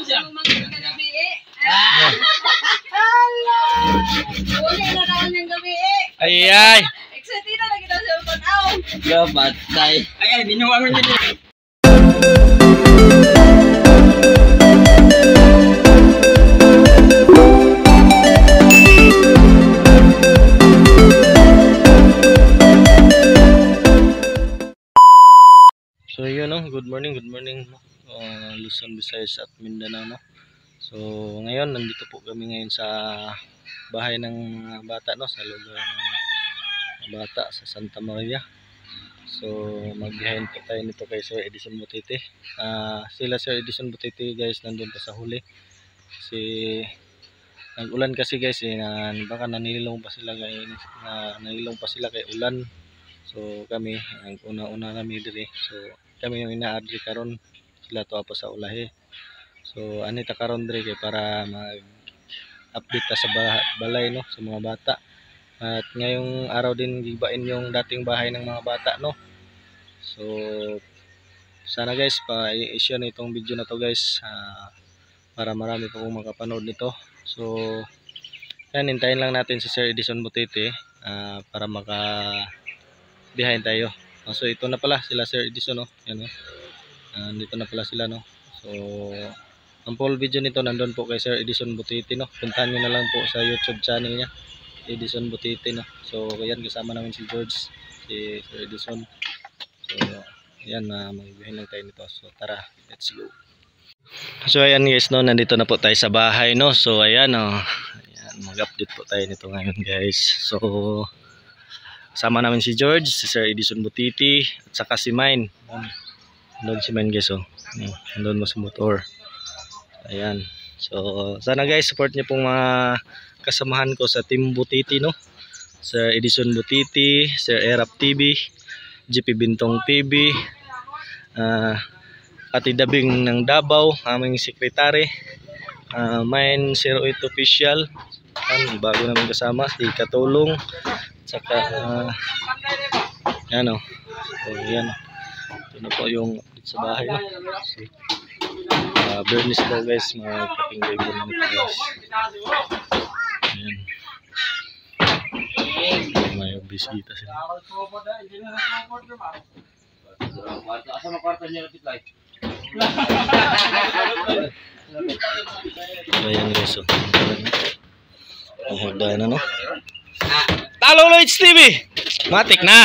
siya. Ay ay. Excited na kita sa panaw. Gabatay. Ay binuwangan din. So yun no, good morning no. Luzon, Visayas at Mindanao no. So ngayon nandito po kami ngayon sa bahay ng bata no, sa lugar ng bata sa Santa Maria. So magbiyahin po tayo nito kay Sir Edison Butiti. Sila Sir Edison Butiti guys nandun pa sa huli. Kasi nag-ulan kasi guys baka nanilong pa sila kay ulan. So kami ang una-una kami dire. So kami yung inaadri karon sila to pa sa ulahe. So anita karon dire kay para mag-update ta sa balay no sa mga bata. At ngayong araw din gibain yung dating bahay ng mga bata no. So sana guys pa-i-share nitong video na to guys para marami pa kong makapanood nito. So yan, hintayin lang natin si Sir Edison Butiti para behind tayo. So ito na pala sila Sir Edison no. Yan dito na pala sila no. So ang full video nito nandun po kay Sir Edison Butiti no. Puntahan niyo na lang po sa YouTube channel niya, Edison Butiti no. So ayan, kasama namin si George, si Sir Edison. So ayan, magbihin lang tayo nito. So tara, let's go. So ayan guys no, nandito na po tayo sa bahay no. So ayan ayan, mag-update po tayo nito ngayon guys. So kasama namin si George, si Sir Edison Butiti, at saka si Mine. Doon si Mine guys doon mo sa motor. Ayan. So sana guys support niyo pong mga kasamahan ko sa Team Butiti no. Sir Edison Butiti, Sir Erap TV, GP Bintong TV, Ati Dabing ng Davao, aming sekretary, Mine 08 Official, bago namin kasama si Katulong, saka yan o. So yan, ito na po yung update sa bahay no? So, Bernice daw guys, magpapinggay ko na nito guys. Ayan, may bisita sila. Ayan guys, so hagda na no. Talo Lloyds TV! Matik na!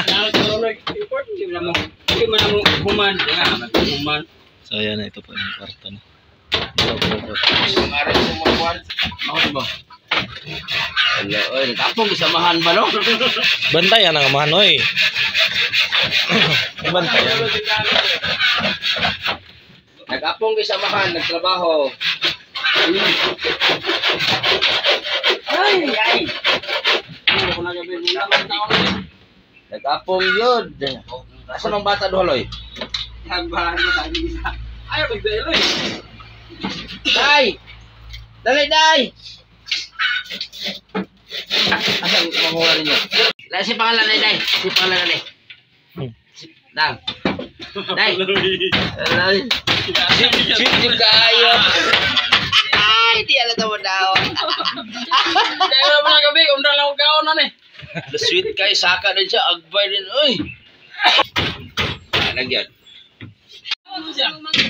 So ayan na, ito po yung kwarto no. Kapong isamahan ba no? Bantayan ang amahan oy. Bantayan. Nag-apong isamahan, nagtrabaho. Ay. Nag-apong yun. Asa mang bata duhaloy? Ayaw magdaloy. Day! Dali, Day! Asan mamuha ninyo? Si pangalan na, Day. Si pangalan na, Day. Dang. Day. Sip kayo. Ay, di alam na mo daw. Dahil na mga gabi, undang lang kaon na ni. The sweet kay saka din siya, agbay din. Uy! Nagyan. Ano siya?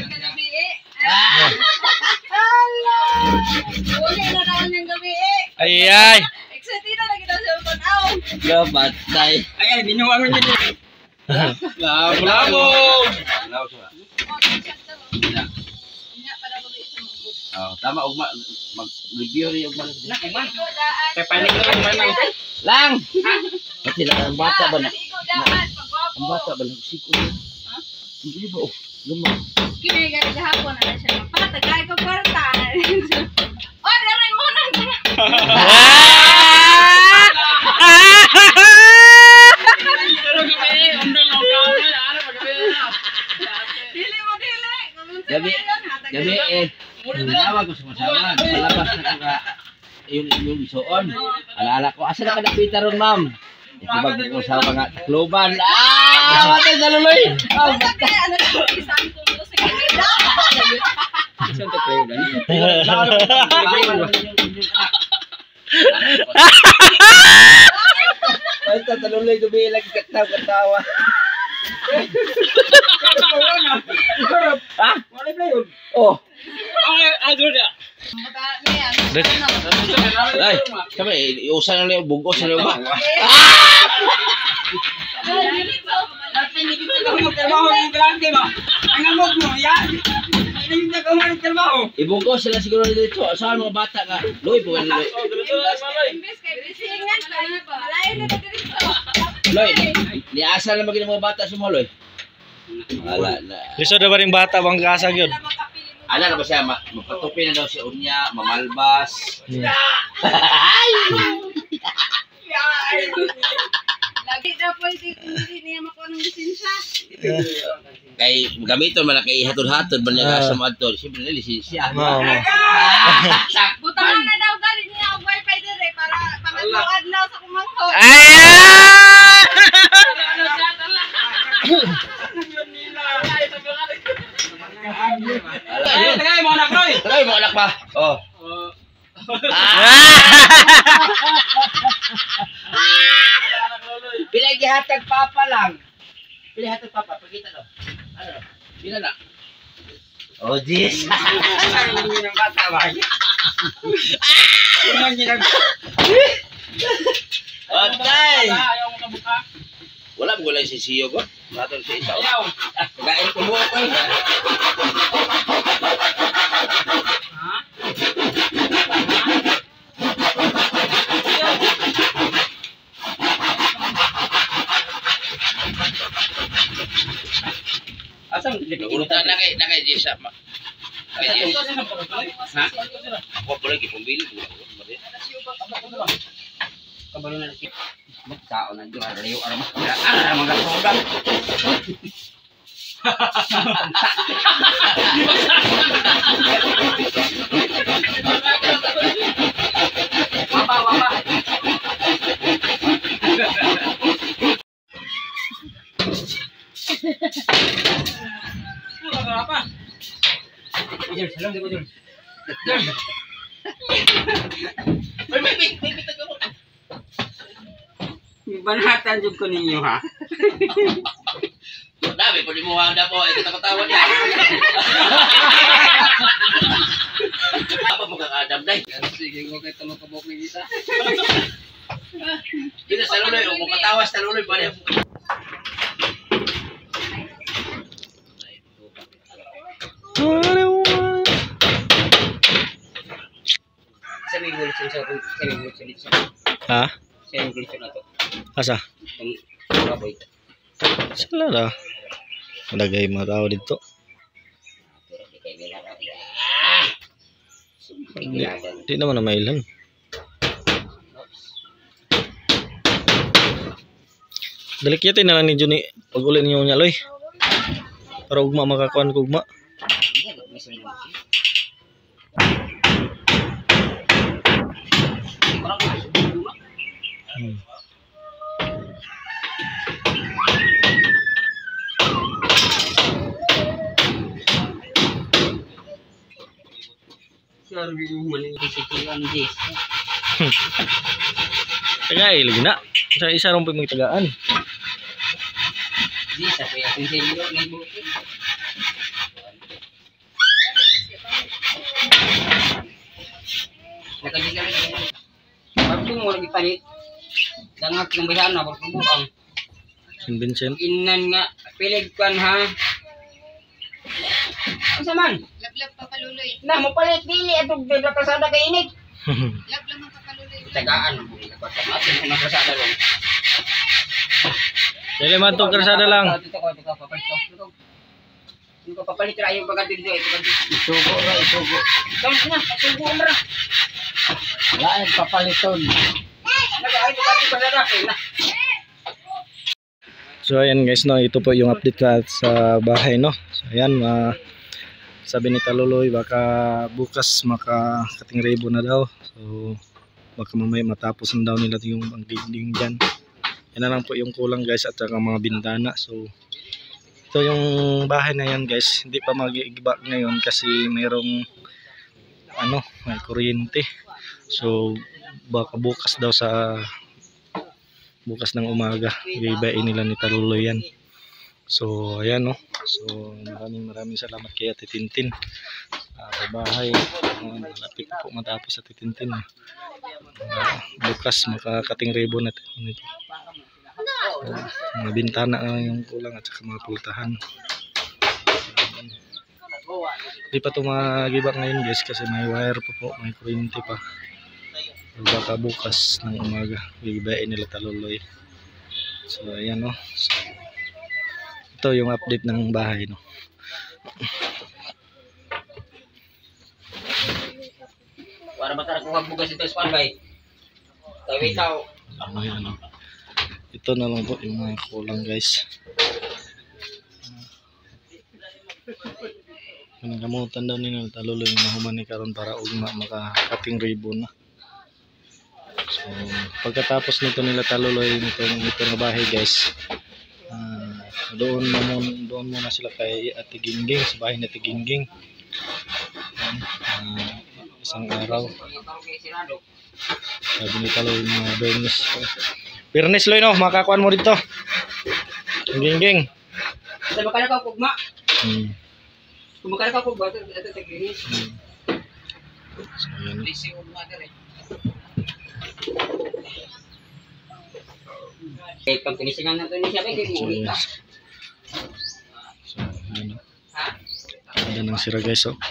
Ay ay. Excited na kita sa panaw. Gabatay. Ay binuwangan din. Labo. Tama ugma mag-review rin ugma. Pepanik lang. Lang. Pati lang ang bata ba na? Ang bata ba na siko? Hindi ba? Luma. Kini gani gahapon na siya. Patagay ko kwarta. Oh, dere mo na. Gabi Nawag ko sa masawan. Palabas na ka yung isuon. Alala ko, asa na ka napita ron, ma'am? Ito ba ko sa mga takloban? Matay sa luloy! Ano ka? Isang tulo sa kanila. Saan to play ulan? Ay, tatalulay gabi lagi katawa. Ha? Wala play yun? Oh. Ay, sabi, iusan na yung bugos na yung ba? Ibugos sila siguro dito. Saan mga bata nga? Loy, buwan Loy. Loy, niasa na maging mga bata sa mga Loy. Wala na. Lisod na ba rin bata bang kasag yun? Ano na ba siya? Mapatupi na daw si Unya, mamalbas. Lagi na po hindi niya makuha ng lisensya. Kay gamiton man kay hatod-hatod man niya sa madto. Siyempre na lisensya. Oo. Butahan na daw galing niya ang wifi dire para pangatluad na sa kumangho. Tagay mo anak Roy. Tagay mo anak ba? Oh. Pila gihatag papa lang. Pila hatag papa, pakita daw. Ano? Pila na? Oh, jeez. Ano yung bata ba? Patay. Wala mo lang si Siyo ko. Matol si Isaw. Kagain ko mo ko. Asam urutan na kay Jessa. Kay Jessa. Ha? Ako pala gipumili ko. Kabalo na si tao na dito arayo ara mas ara mga program. Wapa. Apa? Bujur, salam dia bujur. Pipit ako. Banhatan jud ko ninyo ha. Dami po di mo handa po ay katawa niya. Apa mo kakadam dai? Sige mo kay tulo ka bok ni isa. Dito sa luloy o mo katawas sa luloy bali. Ha? Saya gusto na to. Asa? Baboy. Sila na. Madagay mga tao dito. Di naman na mailan. Dalikyatin na lang ni Johnny pag uli niyo niya loy. Para ugma makakuan ko ugma. Tagay lagi na. Sa isa ron pa magtagaan. Di sa kaya kung sino ngay buti. Bakit mo lagi palit? Dangak ng bihan na berkubuang. Sin Vincent. Inan nga pilig kan ha. Asa man? Lablab papaluloy. Na mo palit dili atong pasada kay init. Lablab man papaluloy. Tagaan mo ni kapatid natin kung pasada lang. Dili man tong karsada lang. Dito ko papalit. Hindi ko papalit ra yung bagay dito isugo ra isugo. Come na, isugo ra. Wala ang papaliton. Nag-ay bagay pasada kay na. So ayan guys no, ito po yung update ka sa bahay no. So ayan, sabi ni Taluloy baka bukas makating rebo na daw. So baka mamaya matapos na daw nila yung ang dingding dyan. Yan na lang po yung kulang guys at saka mga bintana. So ito yung bahay na yan guys, hindi pa mag-iiba ngayon kasi mayroong may kuryente. So baka bukas daw bukas ng umaga iibain nila ni Taluloy yan. So ayan no. So maraming salamat kay Ate Tintin. Sa bahay malapit po matapos sa Ate Tintin. Bukas makakating ribbon natin nito. Mga bintana yung kulang at saka mga pultahan. Hindi pa ito mag-iba ngayon guys kasi may wire pa po, may kuryente pa. Baka bukas ng umaga iibain nila Taluloy. So ayan no. So, ito yung update ng bahay no. Para matara kung magbugas ito sa bay. Tawi tao. Ayan no. Ito na lang po yung mga kulang guys. Nagamutan daw nila Taluloy na human ni karon para ugma makakating ribbon na. So pagkatapos nito nila Taluloy nito nga bahay guys, doon muna sila kay Ate Gingging sa bahay ni Ate Gingging. Isang araw sabi ni Taluloy mga Bernes. Bernes Loy no, makakuan mo dito Gingging. Sa makala ka kugma. Kung makala ka kugma ito taglinis. So ayan. Lising ugma dire. Pag tinisingan natin ni siya, kaya mo ulit ka. So, ayan o. Ayan ang sira guys o.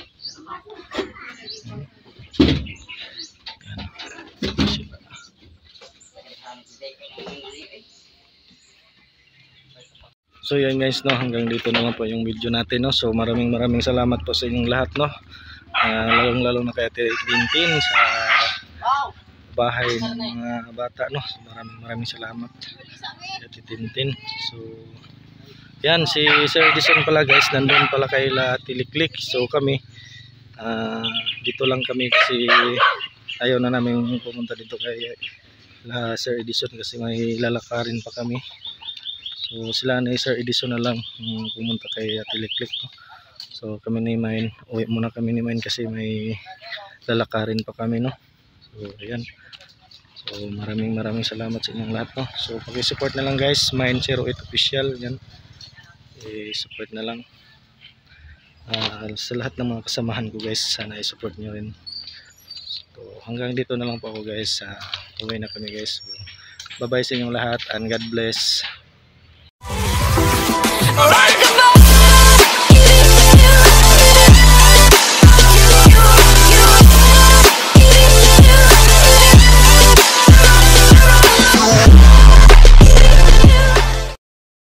So yan guys no, hanggang dito naman po yung video natin no. So maraming salamat po sa inyong lahat no. Lalong na kay Ate Tintin sa bahay ng mga bata no. So, maraming salamat Ate Tintin. So yan si Sir Edison pala guys, nandun pala kay Ate Liklik. So kami dito lang kami kasi ayaw na namin pumunta dito kay Sir Edison kasi may lalakarin pa kami. So sila ni Sir Edison na lang pumunta kay Ate Liklik no? So kami ni Main, uwi muna kami ni Main kasi may lalakarin pa kami no. So ayan. So maraming salamat sa inyong lahat no. So paki-support na lang guys, Main 08 official yan. I-support na lang. Sa lahat ng mga kasamahan ko guys, sana i-support niyo rin. So hanggang dito na lang po ako guys. Uwi na kami guys. So, bye bye sa inyong lahat and God bless. Bye.